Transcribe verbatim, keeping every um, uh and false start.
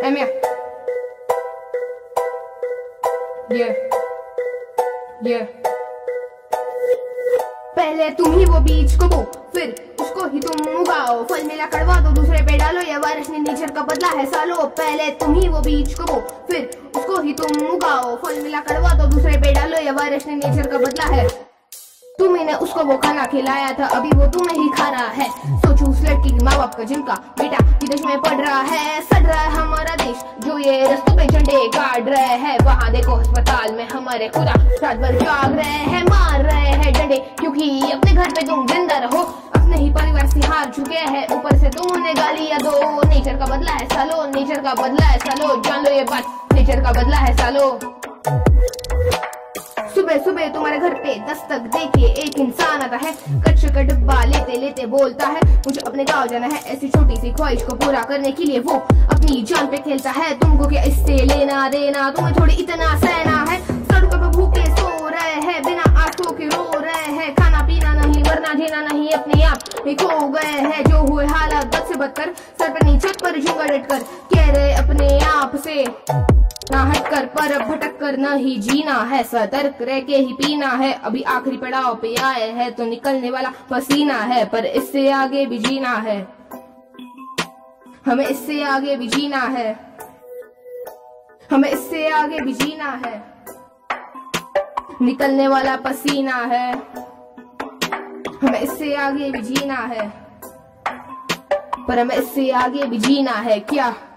M ये ये पहले तुम ही वो बीज को बो, फिर उसको ही तुम उगाओ। फल मिला कड़वा तो दूसरे पे डालो, ये वारिस ने नेचर का बदला है सालो। पहले तुम ही वो बीज को बो, फिर उसको ही तुम उगाओ। फल मिला कड़वा तो दूसरे पे डालो, ये वारिस ने नेचर का बदला है। तुम्ही ने उसको वो खाना खिलाया था, अभी वो तुम्हें ही खा रहा है। सोचो उस लड़की की माँ बाप का जिनका बेटा विदेश में पढ़ रहा है। सड़ रहा है हमारा देश, जो ये रस्तों पे झंडे गाड़ रहे हैं। वहाँ देखो अस्पताल में हमारे खुदा रात भर जाग रहे हैं, मार रहे हैं डंडे, क्योंकि अपने घर पे तुम जिंदा रहो। अपने ही परिवार से हार चुके हैं, ऊपर से तुम उन्हें गालियां दो। नेचर का बदला है सालो, नेचर का बदला है सालो। जान लो ये बात, नेचर का बदला है सालो। सुबह सुबह तुम्हारे घर पे दस्तक देके एक इंसान आता है। कच्चे का डिब्बा लेते लेते बोलता है, मुझे अपने गांव जाना है। ऐसी छोटी सी ख्वाहिश को पूरा करने के लिए वो अपनी जान पे खेलता है। तुमको क्या इससे लेना देना, तुम्हें थोड़ी इतना सहना है। सड़कों पे भूखे सो रहे हैं, बिना आंखों के रो रहे हैं। खाना पीना नहीं, वरना जीना नहीं, अपने आप में खो गए हैं। जो हुए हालात बद से बदतर, सर पर नीचे पर झुंगा डटकर कह रहे अपने आप से ना हटकर, पर अब भटक कर न ही जीना है। सतर्क रह के ही पीना है, अभी आखिरी पड़ाव पे आए हैं तो निकलने वाला पसीना है। पर इससे आगे भी जीना है, हमें इससे आगे भी जीना है, हमें इससे आगे भी जीना है। निकलने वाला पसीना है, हमें इससे आगे भी जीना है, पर हमें इससे आगे भी जीना है। क्या